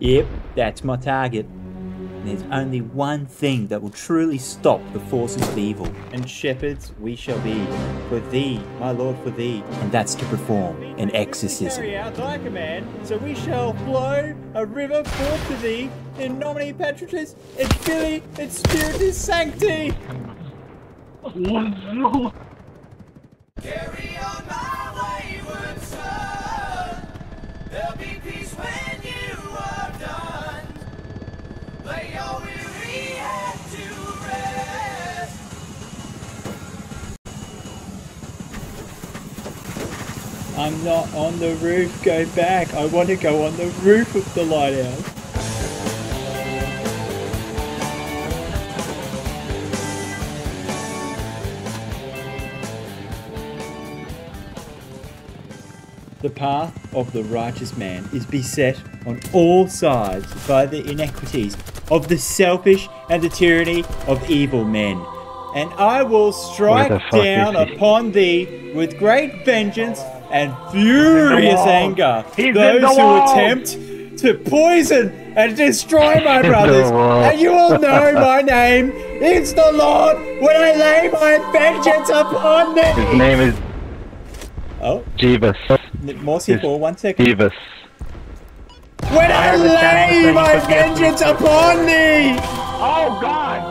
Yep, that's my target. And there's only one thing that will truly stop the forces of evil. And shepherds we shall be, for thee, my lord, for thee. And that's to perform an exorcism. Carry out thy command, so we shall flow a river forth to thee, in nomine Patricius, et Filii, et Spiritus Sancti. Carry on my wayward son. There'll be peace when you are done. Lay your weary head to rest. I'm not on the roof, go back. I want to go on the roof of the lighthouse. The path of the righteous man is beset on all sides by the iniquities of the selfish and the tyranny of evil men. And I will strike down upon thee with great vengeance and furious anger those who attempt to poison and destroy my brothers. And you all know my name. It's the Lord when I lay my vengeance upon thee. His name is... Oh? Jeebus. More C4, 1 second. Jeebus. When I lay my vengeance upon thee! Oh God!